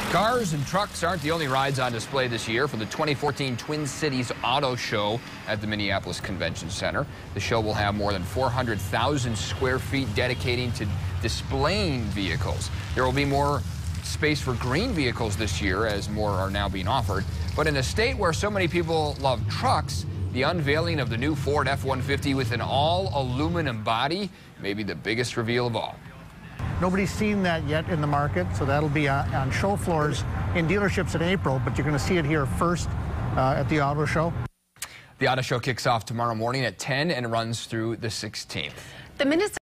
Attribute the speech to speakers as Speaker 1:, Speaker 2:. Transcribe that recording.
Speaker 1: Cars and trucks aren't the only rides on display this year for the 2014 Twin Cities Auto Show at the Minneapolis Convention Center. The show will have more than 400,000 square feet dedicating to displaying vehicles. There will be more space for green vehicles this year, as more are now being offered. But in a state where so many people love trucks, the unveiling of the new Ford F-150 with an all-aluminum body may be the biggest reveal of all.
Speaker 2: Nobody's seen that yet in the market, so that'll be on show floors in dealerships in April, but you're going to see it here first at the auto show.
Speaker 1: The auto show kicks off tomorrow morning at 10 and runs through the 16th.
Speaker 3: The